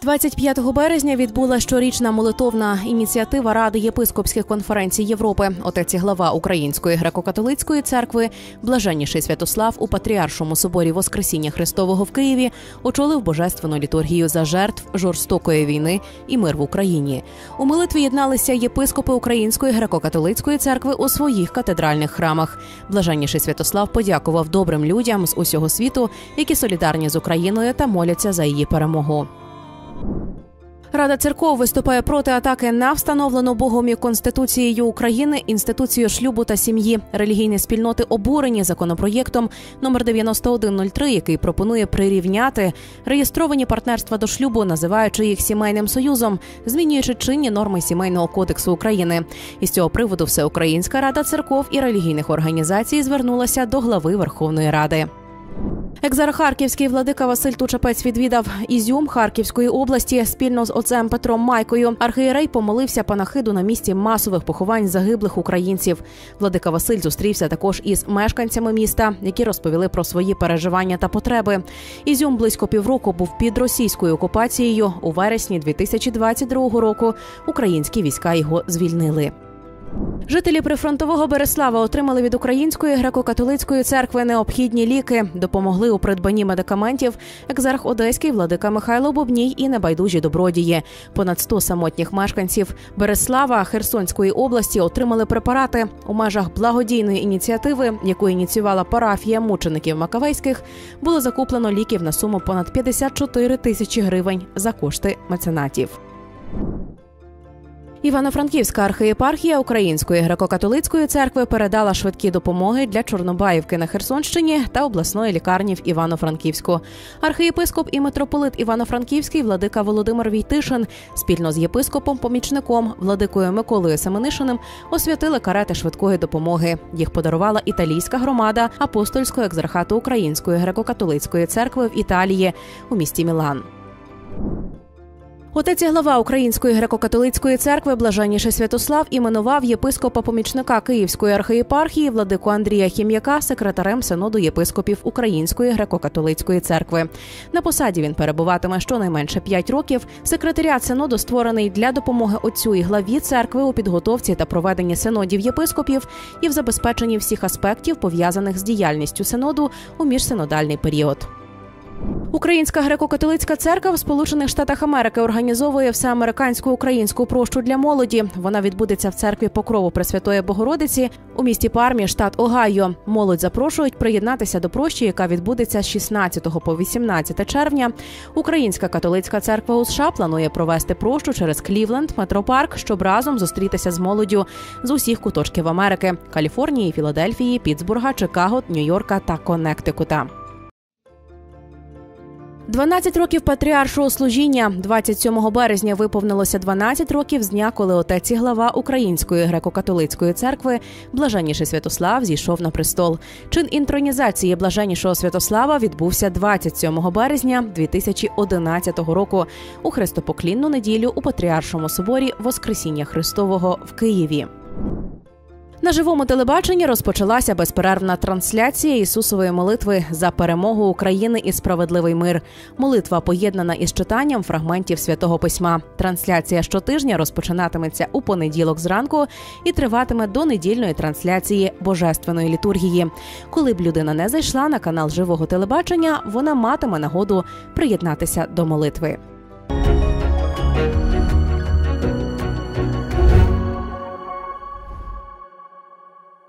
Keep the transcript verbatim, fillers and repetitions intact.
двадцять п'ятого березня відбула щорічна молитовна ініціатива Ради єпископських конференцій Європи. Отець і глава Української греко-католицької церкви, блаженніший Святослав у Патріаршому соборі Воскресіння Христового в Києві очолив божественну літургію за жертв жорстокої війни і мир в Україні. У молитві єдналися єпископи Української греко-католицької церкви у своїх катедральних храмах. Блаженніший Святослав подякував добрим людям з усього світу, які солідарні з Україною та моляться за її перемогу. Рада церков виступає проти атаки на встановлену Богом і Конституцією України інституцію шлюбу та сім'ї. Релігійні спільноти обурені законопроєктом номер дев'яносто один нуль три, який пропонує прирівняти реєстровані партнерства до шлюбу, називаючи їх сімейним союзом, змінюючи чинні норми Сімейного кодексу України. Із цього приводу Всеукраїнська Рада церков і релігійних організацій звернулася до глави Верховної Ради. Екзарх Харківський владика Василь Тучапець відвідав Ізюм Харківської області спільно з отцем Петром Майкою. Архієрей помолився панахиду на місці масових поховань загиблих українців. Владика Василь зустрівся також із мешканцями міста, які розповіли про свої переживання та потреби. Ізюм близько півроку був під російською окупацією. У вересні дві тисячі двадцять другого року українські війська його звільнили. Жителі прифронтового Берислава отримали від Української греко-католицької церкви необхідні ліки. Допомогли у придбанні медикаментів екзарх Одеський владика Михайло Бубній і небайдужі добродії. Понад сто самотніх мешканців Берислава Херсонської області отримали препарати. У межах благодійної ініціативи, яку ініціювала парафія мучеників Макавейських, було закуплено ліків на суму понад п'ятдесят чотири тисячі гривень за кошти меценатів. Івано-Франківська архієпархія Української греко-католицької церкви передала швидкі допомоги для Чорнобаївки на Херсонщині та обласної лікарні в Івано-Франківську. Архієпископ і митрополит Івано-Франківський владика Володимир Війтишин спільно з єпископом-помічником владикою Миколою Семенишиним освятили карети швидкої допомоги. Їх подарувала італійська громада апостольського екзархату Української греко-католицької церкви в Італії у місті Мілан. Отець і глава Української греко-католицької церкви блаженніший Святослав іменував єпископа-помічника Київської архієпархії владику Андрія Хім'яка секретарем Синоду єпископів Української греко-католицької церкви. На посаді він перебуватиме щонайменше п'ять років. Секретаріат Синоду створений для допомоги отцю і главі церкви у підготовці та проведенні синодів єпископів і в забезпеченні всіх аспектів, пов'язаних з діяльністю Синоду у міжсинодальний період. Українська греко-католицька церква в Сполучених Штатах Америки організовує всеамериканську українську прощу для молоді. Вона відбудеться в церкві Покрову Пресвятої Богородиці у місті Пармі, штат Огайо. Молодь запрошують приєднатися до прощі, яка відбудеться з шістнадцятого по вісімнадцяте червня. Українська католицька церква у США планує провести прощу через Клівленд, Метропарк, щоб разом зустрітися з молоддю з усіх куточків Америки – Каліфорнії, Філадельфії, Пітсбурга, Чикаго, Нью-Йорка та Коннектикута. дванадцять років патріаршого служіння. двадцять сьомого березня виповнилося дванадцять років з дня, коли отець і глава Української греко-католицької церкви блаженніший Святослав зійшов на престол. Чин інтронізації блаженнішого Святослава відбувся двадцять сьомого березня дві тисячі одинадцятого року у хрестопоклінну неділю у Патріаршому соборі Воскресіння Христового в Києві. На живому телебаченні розпочалася безперервна трансляція Ісусової молитви за перемогу України і справедливий мир. Молитва поєднана із читанням фрагментів Святого Письма. Трансляція щотижня розпочинатиметься у понеділок зранку і триватиме до недільної трансляції Божественної літургії. Коли б людина не зайшла на канал живого телебачення, вона матиме нагоду приєднатися до молитви.